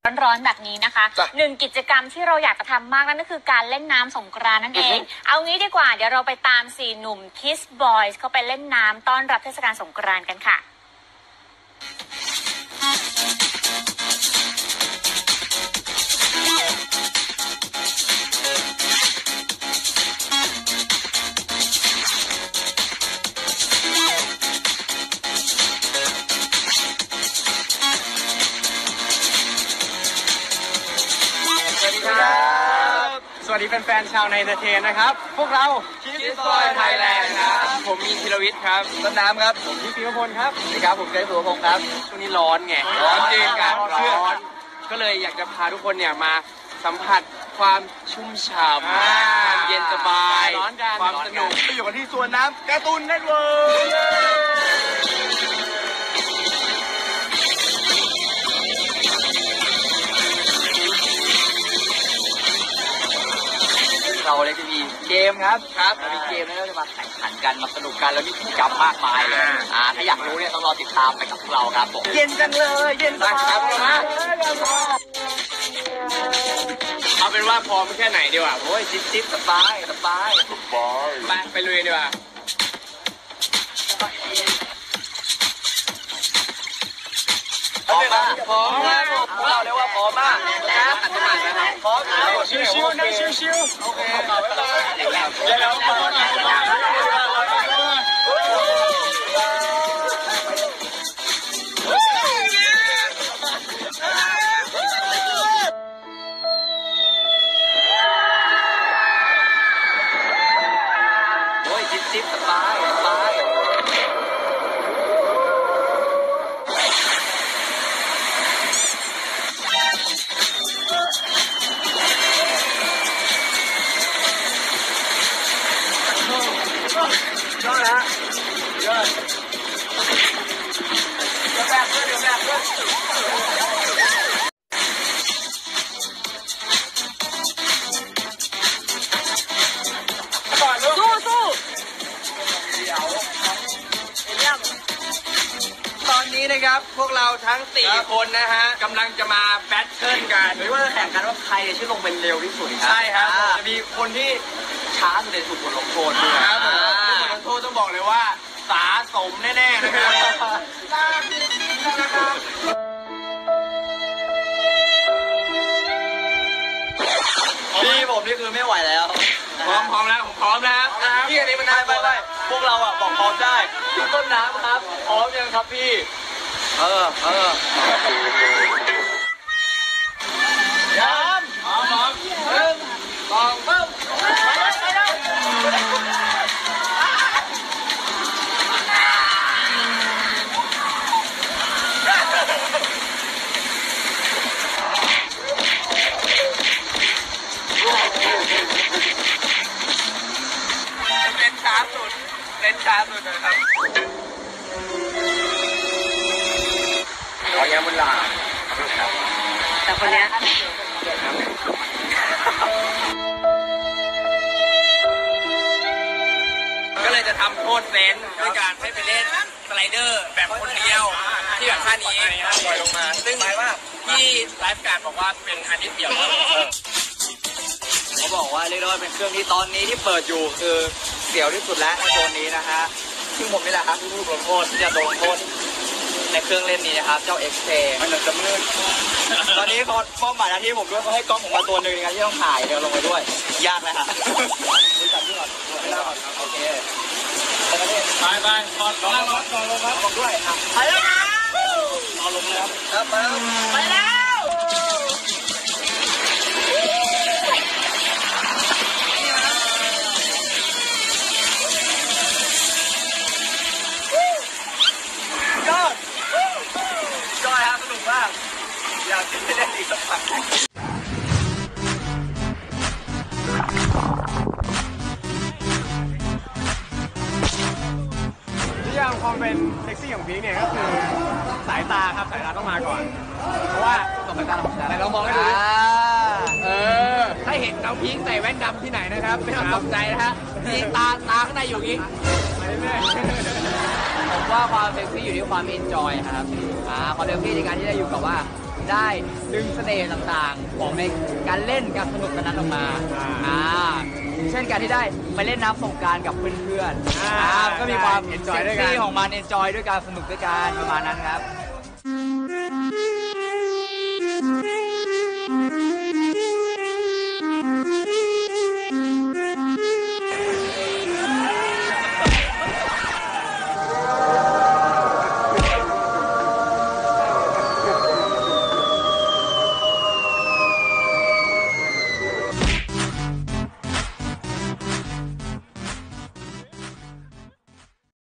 ร้อนๆแบบนี้นะคะหนึ่งกิจกรรมที่เราอยากจะทำมากนั่นก็คือการเล่นน้ำสงกรานต์นั่นเองเอางี้ดีกว่าเดี๋ยวเราไปตาม4 หนุ่ม Kiss Boys เขาไปเล่นน้ำต้อนรับเทศกาลสงกรานต์กันค่ะสวัสดีแฟนๆชาวในเตอร์เทนนะครับพวกเรา Kiss Boy Thailand ครับผมมีธีรวิทย์ครับต้นน้ำครับผมพี่ปิยพลครับนี่ครับผมเกรซสุรพงศ์ครับช่วงนี้ร้อนไงร้อนจริงกันร้อนก็เลยอยากจะพาทุกคนเนี่ยมาสัมผัสความชุ่มฉ่ำความเย็นสบายความสนุกไปอยู่กันที่สวนน้ำการ์ตูนเน็ตเวิร์คเราเลยจะมีเกมครับมีเกมแล้วเราจะมาแข่งขันกันมาสนุกกันแล้วมีกิจกรรมมากมายเลยถ้าอยากรู้เนี่ยต้องรอติดตามไปกับพวกเราครับผมเย็นจังเลยเย็นสบายเอาเป็นว่าพร้อมแค่ไหนดีกว่าโอ้ยจิ๊บสบายไปลุยดีกว่าพร้อมมากเราเรียกว่าพร้อมมากนะอันนี้มาแล้วครับพร้อมแล้วชิวๆนะชิวๆโอเคต่อไปเลยเดี๋ยวพร้อมโอ้ยจิ๊บสบายตอนนี้นะครับพวกเราทั้ง4 คนนะฮะกำลังจะมาแบทเทิลกันหรือว่าแข่งกันว่าใครจะลงเป็นเร็วที่สุดใช่ครับจะมีคนที่ช้าสุดในถูกบทลงโทษด้วยครับบทลงโทษต้องบอกเลยว่าสาสมแน่ๆนะครับพี่ผมนี่คือไม่ไหวแล้วพร้อมแล้วผมพร้อมแล้วพี่อันนี้มันได้ไปพวกเราอ่ะบอกพร้อมได้พี่ต้นน้ำครับพร้อมยังครับพี่พร้อม1 2 เล่นช้าสุดนะครับขอแย้มบุญลาแต่คนนี้ก็เลยจะทำโทษเซนด้วยการให้ไปเล่นสไลเดอร์แบบคนเดียวที่แบบท่านี้ปล่อยลงมาซึ่งหมายว่าที่ไลฟ์การ์ดบอกว่าเป็นอันที่เดียวเขาบอกว่าเรียกได้ว่าเป็นเครื่องที่ตอนนี้ที่เปิดอยู่คือเสียวที่สุดแล้วในโซนนี้นะฮะซึ่งผมนี่แหละครับผู้ลงโทษที่จะโดนโทษในเครื่องเล่นนี้นะครับเจ้า XK มันจะมืดตอนนี้เขามอบหมายหน้าที่ผมด้วยเขาให้กล้องผมมาตัวหนึ่งในการที่ต้องถ่ายเดี๋ยวลงไปด้วยยากเลยฮะดูจับที่ก่อนไม่ได้ก่อนโอเคไปถอดลงครับลงด้วยไปแล้วเอาลงแล้วครับไปแล้วอยากจะได้อีกสักครั้งนิยามความเป็นเซ็กซี่ของพีคเนี่ยก็คือสายตาครับสายตาต้องมาก่อนเพราะว่าสายตาแต่เรามองให้ดูถ้าเห็นน้องพีคใส่แว่นดำที่ไหนนะครับไม่ต้องตกใจนะฮะพีคตาข้างในอยู่งี้ผมว่าความเซ็กซี่อยู่ที่ความเอนจอยครับความเต็มที่ในการที่ได้อยู่กับว่าได้ดึงเสน่ห์ต่างๆของในการเล่นการสนุกนั้นออกมาเช่นการที่ได้ไปเล่นน้ำสงกรานต์กับเพื่อนๆก็มีความ enjoy เซ็กด้วยกันซี่ของมัน enjoy ด้วยการสนุกด้วยกันประมาณนั้นครับ